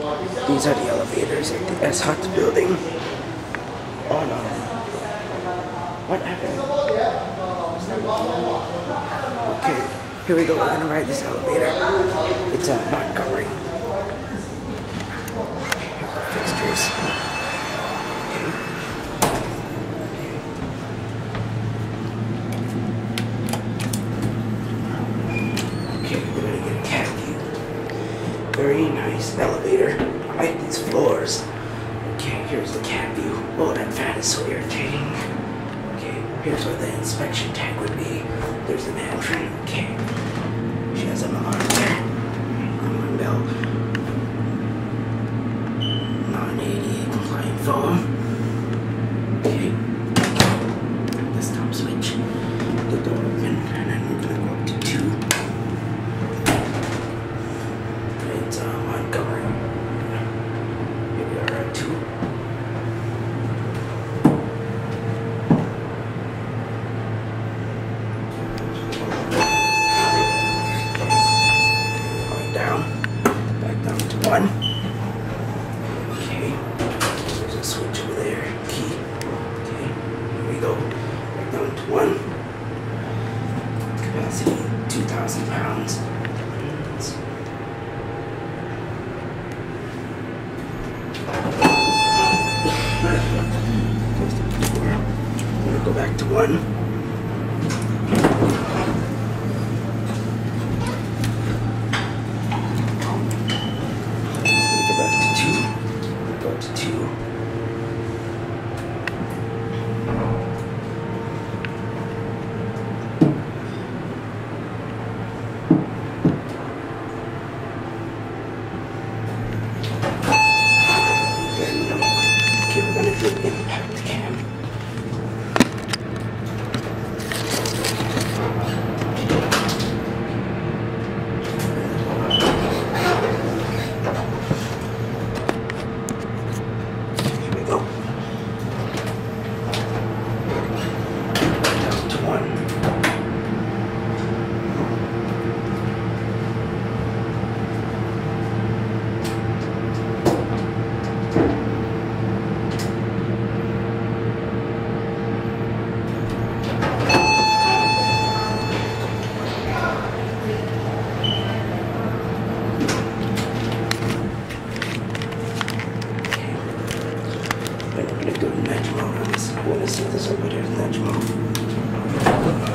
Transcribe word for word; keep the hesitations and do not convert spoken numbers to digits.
These are the elevators at the S Hut building. Oh no. What happened? Okay, here we go. We're gonna ride this elevator. It's uh, Montgomery. Fixtures. Okay, we're gonna get a cat view. Very nice elevator. I like these floors. Okay, here's the cat view. Oh, that fan is so irritating. Okay, here's where the inspection tag would be. There's the mansion. Okay. She has an alarm there. Alarm bell. non eighty-eight compliant phone. Okay. This top switch. The door open, and then we're gonna go up to two. It's uh, Montgomery. Here we are at two. Going down. Back down to one. Okay. There's a switch over there. Key. Okay. Here we go. Back down to one. Capacity two thousand pounds. I'm gonna go back to one. Go back to two. Go to two. Okay, we're gonna do impact cam. Here we go. Down to one. I'm gonna do nudge mode on this. I wanna see this over there, nudge mode.